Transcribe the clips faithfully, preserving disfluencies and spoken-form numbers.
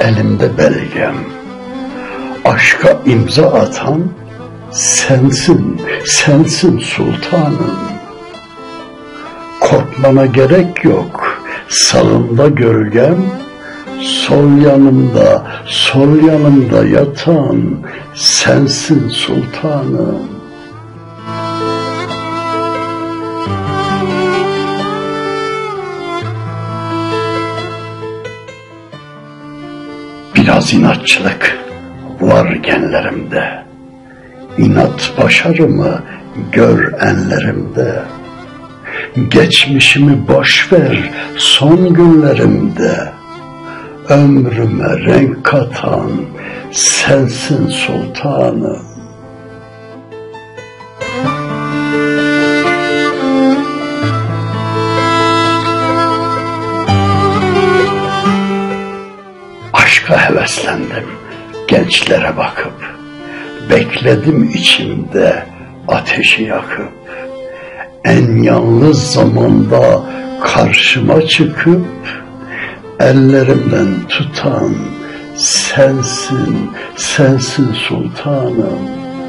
elimde belgem. Aşka imza atan sensin, sensin sultanım. Korkmana gerek yok, sağımda gölgem. Sol yanımda, sol yanımda yatan sensin sultanım. Biraz inatçılık var genlerimde. İnat başarımı gör enlerimde. Geçmişimi boş ver son günlerimde. Ömrüme renk katan sensin sultanım. Aşka heveslendim gençlere bakıp, bekledim içimde ateşi yakıp. En yalnız zamanda karşıma çıkıp, ellerimden tutan sensin, sensin sultanım.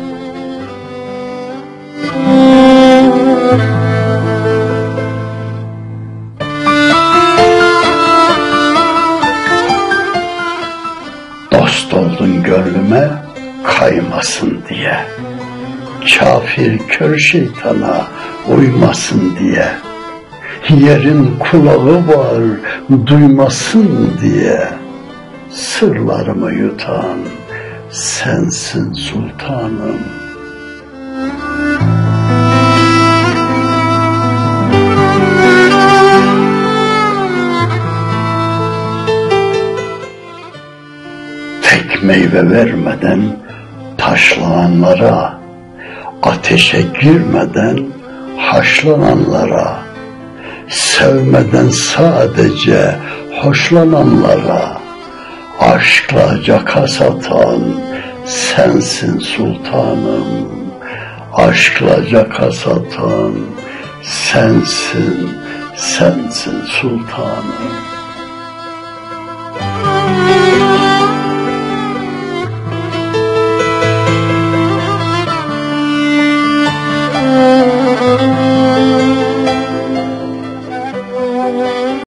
Dost oldun gönlüme kaymasın diye, kafir kör şeytana uymasın diye. Yerin kulağı var duymasın diye. Sırlarımı yutan sensin sultanım. Tek meyve vermeden taşlananlara, ateşe girmeden haşlananlara, sevmeden sadece hoşlananlara, aşkla caka satan sensin sultanım. Aşkla caka satan sensin, sensin sultanım.